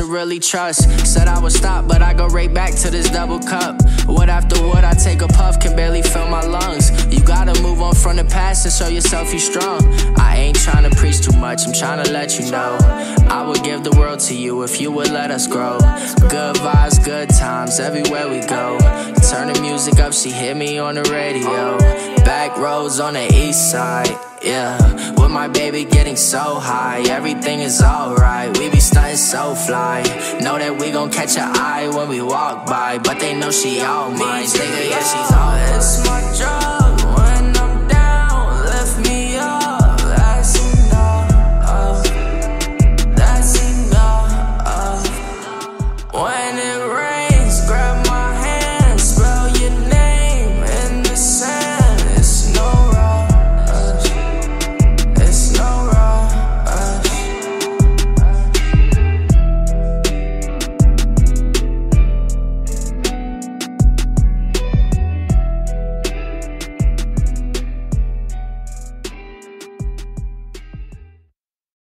really trust. Said I would stop, but I go right back to this double cup. What after what, I take a puff, can barely fill my lungs. You gotta move on from the past and show yourself you strong. I ain't tryna preach too much, I'm tryna let you know I would give the world to you if you would let us grow. Good vibes, good times, everywhere we go. Turn the music up, she hit me on the radio. Back roads on the east side, yeah. With my baby getting so high, everything is alright. We be stuntin' so fly. Know that we gon' catch her eye when we walk by, but they know she all mine. Nigga, yeah, she's